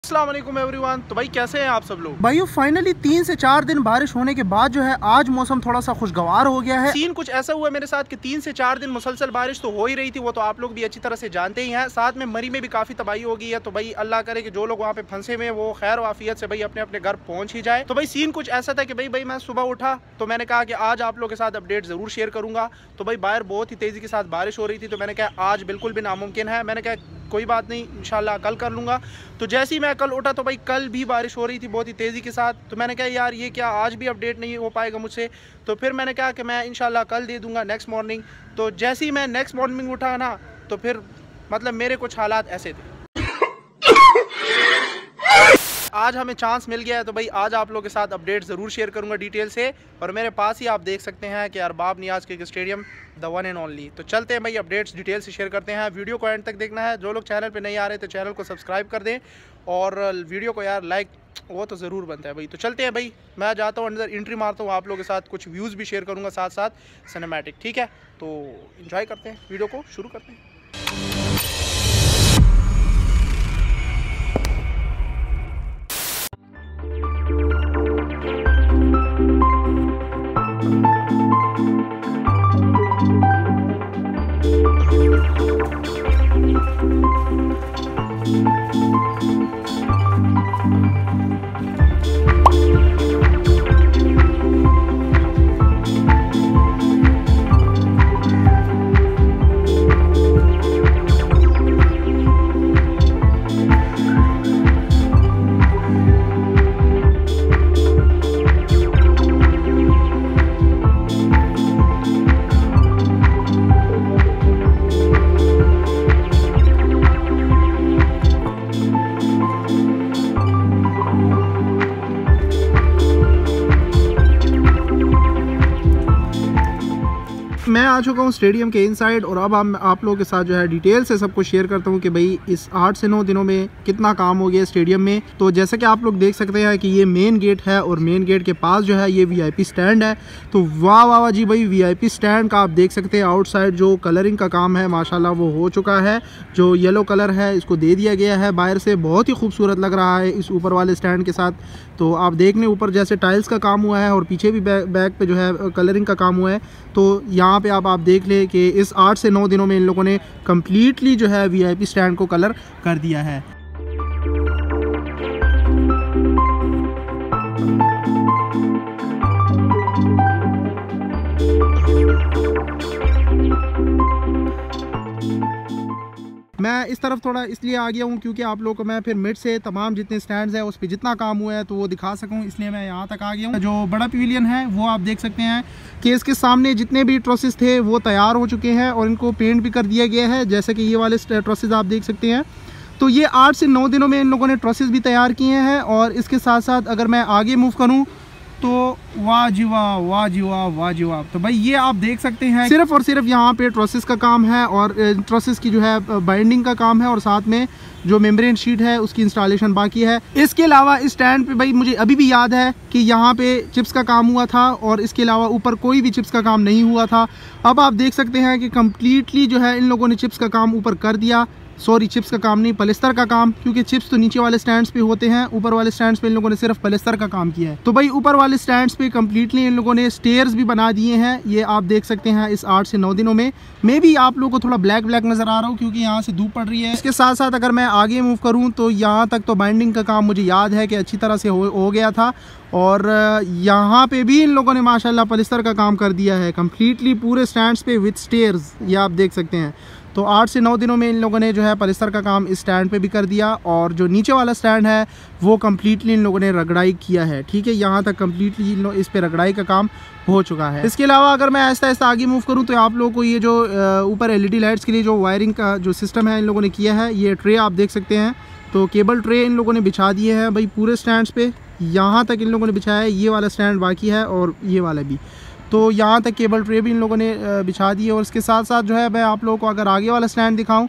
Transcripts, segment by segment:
अस्सलाम वालेकुम एवरीवन। तो भाई कैसे हैं आप सब लोग? भाइयों फाइनली 3 से 4 दिन बारिश होने के बाद जो है आज मौसम थोड़ा सा खुशगवार हो गया है। सीन कुछ ऐसा हुआ मेरे साथ कि 3 से 4 दिन मुसलसल बारिश तो हो ही रही थी, वो तो आप लोग भी अच्छी तरह से जानते ही हैं। साथ में मरी में भी काफ़ी तबाही हो गई है। तो भाई अल्लाह करे कि जो लोग वहाँ पे फंसे हुए हैं वो खैर वाफियत से भाई अपने अपने घर पहुँच ही जाए। तो भाई सीन कुछ ऐसा था कि भाई मैं सुबह उठा तो मैंने कहा कि आज आप लोगों के साथ अपडेट ज़रूर शेयर करूँगा। तो भाई बाहर बहुत ही तेज़ी के साथ बारिश हो रही थी, तो मैंने कहा आज बिल्कुल भी नामुमकिन है। मैंने कहा कोई बात नहीं, इंशाल्लाह कल कर लूँगा। तो जैसे ही मैं कल उठा तो भाई कल भी बारिश हो रही थी बहुत ही तेज़ी के साथ। तो मैंने कहा यार ये क्या आज भी अपडेट नहीं हो पाएगा मुझसे। तो फिर मैंने कहा कि मैं इंशाल्लाह कल दे दूँगा नेक्स्ट मॉर्निंग। तो जैसे ही मैं नेक्स्ट मॉर्निंग उठा ना तो फिर मतलब मेरे कुछ हालात ऐसे थे। आज हमें चांस मिल गया है तो भाई आज आप लोगों के साथ अपडेट ज़रूर शेयर करूंगा डिटेल से। और मेरे पास ही आप देख सकते हैं कि Arbab Niaz cricket stadium the one and only. तो चलते हैं भाई अपडेट्स डिटेल से शेयर करते हैं। वीडियो को एंड तक देखना है। जो लोग चैनल पे नहीं आ रहे तो चैनल को सब्सक्राइब कर दें और वीडियो को यार लाइक वो तो ज़रूर बनता है भाई। तो चलते हैं भाई, मैं जाता हूँ अंदर, एंट्री मारता हूँ, आप लोगों के साथ कुछ व्यूज़ भी शेयर करूँगा साथ साथ सिनेमैटिक। ठीक है, तो इन्जॉय करते हैं, वीडियो को शुरू करते हैं। मैं आ चुका हूँ स्टेडियम के इनसाइड और अब आप लोगों के साथ जो है डिटेल से सब कुछ शेयर करता हूँ कि भाई इस 8 से 9 दिनों में कितना काम हो गया स्टेडियम में। तो जैसे कि आप लोग देख सकते हैं कि ये मेन गेट है और मेन गेट के पास जो है ये वीआईपी स्टैंड है। तो वाह वाह वाह जी भाई, वीआईपी स्टैंड का आप देख सकते हैं आउटसाइड जो कलरिंग का काम है माशाल्लाह वो हो चुका है। जो येलो कलर है इसको दे दिया गया है बाहर से, बहुत ही खूबसूरत लग रहा है इस ऊपर वाले स्टैंड के साथ। तो आप देख लें ऊपर जैसे टाइल्स का काम हुआ है और पीछे भी बैक पे जो है कलरिंग का काम हुआ है। तो यहाँ पे आप देख लें कि इस 8 से 9 दिनों में इन लोगों ने कम्प्लीटली जो है वीआईपी स्टैंड को कलर कर दिया है। मैं इस तरफ थोड़ा इसलिए आ गया हूँ क्योंकि आप लोगों को मैं फिर मिड से तमाम जितने स्टैंड्स हैं उस पर जितना काम हुआ है तो वो दिखा सकूँ, इसलिए मैं यहाँ तक आ गया हूँ। जो बड़ा पवेलियन है वो आप देख सकते हैं कि इसके सामने जितने भी ट्रसेस थे वो तैयार हो चुके हैं और इनको पेंट भी कर दिया गया है, जैसे कि ये वाले ट्रसेस आप देख सकते हैं। तो ये 8 से 9 दिनों में इन लोगों ने ट्रसेस भी तैयार किए हैं। और इसके साथ साथ अगर मैं आगे मूव करूँ तो वाह जी वाह, वाह जी वाह, वाह जी वाह। तो भाई ये आप देख सकते हैं सिर्फ और सिर्फ यहाँ पे ट्रसेस का काम है और ट्रसेस की जो है बाइंडिंग का काम है और साथ में जो मेम्ब्रेन शीट है उसकी इंस्टॉलेशन बाकी है। इसके अलावा इस स्टैंड पे भाई मुझे अभी भी याद है कि यहाँ पे चिप्स का काम हुआ था और इसके अलावा ऊपर कोई भी चिप्स का काम नहीं हुआ था। अब आप देख सकते हैं कि कम्प्लीटली जो है इन लोगों ने चिप्स का काम ऊपर कर दिया। सॉरी, चिप्स का काम नहीं, पलिस्तर का काम, क्योंकि चिप्स तो नीचे वाले स्टैंड्स पे होते हैं, ऊपर वाले स्टैंड्स पे इन लोगों ने सिर्फ पलिस्तर का काम किया है। तो भाई ऊपर वाले स्टैंड्स पे कम्प्लीटली इन लोगों ने स्टेयर्स भी बना दिए हैं, ये आप देख सकते हैं इस 8 से 9 दिनों में। मे भी आप लोगों को थोड़ा ब्लैक नज़र आ रहा हूँ क्योंकि यहाँ से धूप पड़ रही है। इसके साथ साथ अगर मैं आगे मूव करूँ तो यहाँ तक तो बाइंडिंग का काम मुझे याद है कि अच्छी तरह से हो गया था। और यहाँ पे भी इन लोगों ने माशाल्लाह पलिस्तर का काम कर दिया है कम्प्लीटली पूरे स्टैंड्स पे विथ स्टेयर्स, ये आप देख सकते हैं। तो 8 से 9 दिनों में इन लोगों ने जो है पलिस्तर का काम इस स्टैंड पे भी कर दिया और जो नीचे वाला स्टैंड है वो कम्प्लीटली इन लोगों ने रगड़ाई किया है। ठीक है, यहाँ तक कम्प्लीटली इस पे रगड़ाई का काम हो चुका है। इसके अलावा अगर मैं ऐसा ऐसा आगे मूव करूँ तो आप लोगों को ये जो ऊपर LED लाइट्स के लिए जो वायरिंग का जो सिस्टम है इन लोगों ने किया है, ये ट्रे आप देख सकते हैं। तो केबल ट्रे इन लोगों ने बिछा दिए हैं भाई पूरे स्टैंड्स पे, यहाँ तक इन लोगों ने बिछाया है। ये वाला स्टैंड बाकी है और ये वाला भी, तो यहाँ तक केबल ट्रे भी इन लोगों ने बिछा दी है। और इसके साथ साथ जो है मैं आप लोगों को अगर आगे वाला स्टैंड दिखाऊं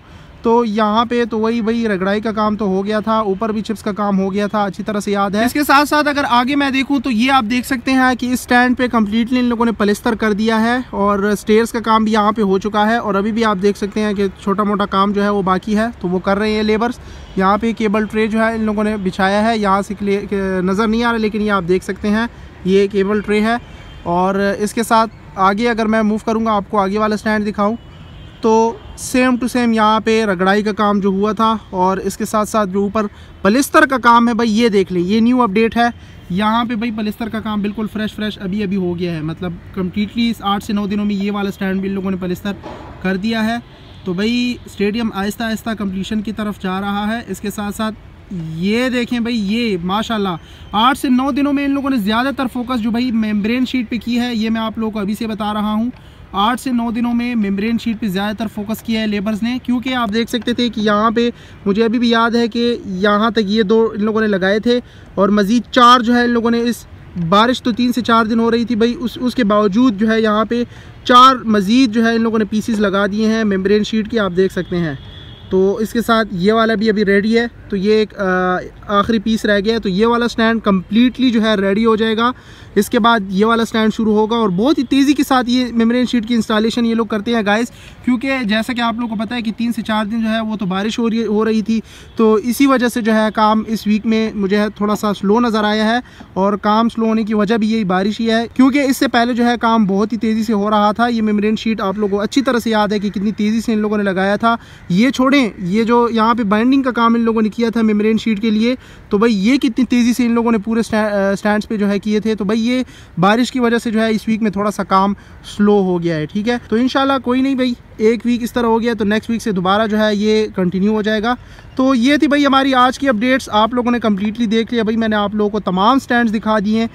तो यहाँ पे तो वही रगड़ाई का काम तो हो गया था, ऊपर भी चिप्स का काम हो गया था, अच्छी तरह से याद है। इसके साथ साथ अगर आगे मैं देखूँ तो ये आप देख सकते हैं कि इस स्टैंड पे कम्प्लीटली इन लोगों ने पलस्तर कर दिया है और स्टेयर्स का काम भी यहाँ पे हो चुका है। और अभी भी आप देख सकते हैं कि छोटा मोटा काम जो है वो बाकी है, तो वो कर रहे हैं लेबर्स। यहाँ पे केबल ट्रे जो है इन लोगों ने बिछाया है, यहाँ से नज़र नहीं आ रहा लेकिन ये आप देख सकते हैं ये केबल ट्रे है। और इसके साथ आगे अगर मैं मूव करूँगा, आपको आगे वाला स्टैंड दिखाऊँ तो सेम टू सेम यहाँ पे रगड़ाई का काम जो हुआ था और इसके साथ साथ जो ऊपर पलस्तर का काम है भाई, ये देख लें, ये न्यू अपडेट है। यहाँ पे भाई पलस्तर का काम बिल्कुल फ्रेश अभी हो गया है, मतलब कम्प्लीटली इस 8 से 9 दिनों में ये वाला स्टैंड भी इन लोगों ने पलस्तर कर दिया है। तो भाई स्टेडियम आहिस्ता आहिस्ता कम्प्लीशन की तरफ जा रहा है। इसके साथ साथ ये देखें भाई, ये माशाल्लाह 8 से 9 दिनों में इन लोगों ने ज़्यादातर फोकस जो भाई मेम्ब्रेन शीट पे की है, ये मैं आप लोगों को अभी से बता रहा हूँ। 8 से 9 दिनों में मेम्ब्रेन शीट पे ज़्यादातर फोकस किया है लेबर्स ने, क्योंकि आप देख सकते थे कि यहाँ पे मुझे अभी भी याद है कि यहाँ तक ये 2 इन लोगों ने लगाए थे और मज़ीद 4 जो है इन लोगों ने, इस बारिश तो 3 से 4 दिन हो रही थी भाई, उसके बावजूद जो है यहाँ पे 4 मज़ीद जो है इन लोगों ने पीसीस लगा दिए हैं मेम्ब्रेन शीट की, आप देख सकते हैं। तो इसके साथ ये वाला भी अभी रेडी है, तो ये एक आखिरी पीस रह गया है। तो ये वाला स्टैंड कम्प्लीटली जो है रेडी हो जाएगा। इसके बाद ये वाला स्टैंड शुरू होगा और बहुत ही तेज़ी के साथ ये मेम्ब्रेन शीट की इंस्टॉलेशन ये लोग करते हैं गाइस, क्योंकि जैसा कि आप लोगों को पता है कि 3 से 4 दिन जो है वो तो बारिश हो रही थी, तो इसी वजह से जो है काम इस वीक में मुझे है थोड़ा सा स्लो नज़र आया है। और काम स्लो होने की वजह भी यही बारिश ही है, क्योंकि इससे पहले जो है काम बहुत ही तेज़ी से हो रहा था। ये मेम्ब्रेन शीट आप लोगों को अच्छी तरह से याद है कि कितनी तेज़ी से इन लोगों ने लगाया था। ये छोड़ें, ये जो यहाँ पे बाइंडिंग का काम इन लोगों ने किया था मेम्ब्रेन शीट के लिए, तो भाई ये कितनी तेज़ी से इन लोगों ने पूरे स्टैंड्स पे जो है किए थे। तो भाई ये बारिश की वजह से जो है इस वीक में थोड़ा सा काम स्लो हो गया है, ठीक है। तो इंशाल्लाह कोई नहीं भाई, एक वीक इस तरह हो गया तो नेक्स्ट वीक से दोबारा जो है ये कंटिन्यू हो जाएगा। तो ये थी भाई हमारी आज की अपडेट्स, आप लोगों ने कम्प्लीटली देख लिया भाई, मैंने आप लोगों को तमाम स्टैंड्स दिखा दिए हैं।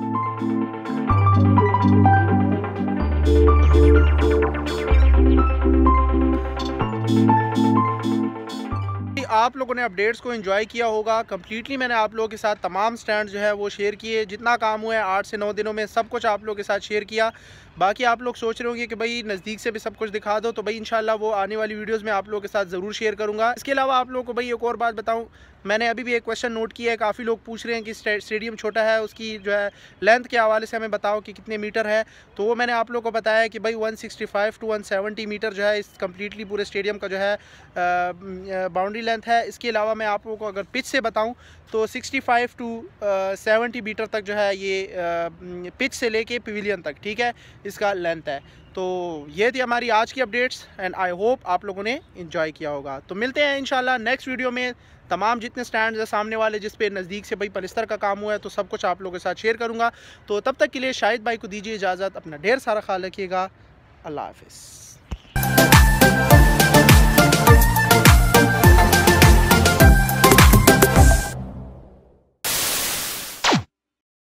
आप लोगों ने अपडेट्स को एंजॉय किया होगा। कम्प्लीटली मैंने आप लोगों के साथ तमाम स्टैंड जो है वो शेयर किए, जितना काम हुआ है 8 से 9 दिनों में सब कुछ आप लोगों के साथ शेयर किया। बाकी आप लोग सोच रहे होंगे कि भाई नज़दीक से भी सब कुछ दिखा दो, तो भाई इंशाल्लाह वो आने वाली वीडियोस में आप लोगों के साथ ज़रूर शेयर करूँगा। इसके अलावा आप लोगों को भाई एक और बात बताऊँ, मैंने अभी भी एक क्वेश्चन नोट किया है, काफ़ी लोग पूछ रहे हैं कि स्टेडियम छोटा है, उसकी जो है लेंथ के हवाले से हमें बताओ कि कितने मीटर है। तो वो मैंने आप लोगों को बताया कि भाई 165 to 170 मीटर जो है इस कम्प्लीटली पूरे स्टेडियम का जो है बाउंड्री लेंथ है। इसके अलावा मैं आप लोगों को अगर पिच से बताऊं तो 65 to 70 मीटर तक जो है ये पिच से लेके पवेलियन तक, ठीक है, इसका लेंथ है। तो ये थी हमारी आज की अपडेट्स एंड आई होप आप लोगों ने एंजॉय किया होगा। तो मिलते हैं इंशाल्लाह नेक्स्ट वीडियो में। तमाम जितने स्टैंड्स हैं सामने वाले जिस पे नज़दीक से भाई पलस्तर का काम हुआ है, तो सब कुछ आप लोगों के साथ शेयर करूँगा। तो तब तक के लिए शाहिद भाई को दीजिए इजाज़त, अपना ढेर सारा ख्याल रखिएगा। अल्लाह हाफिज़।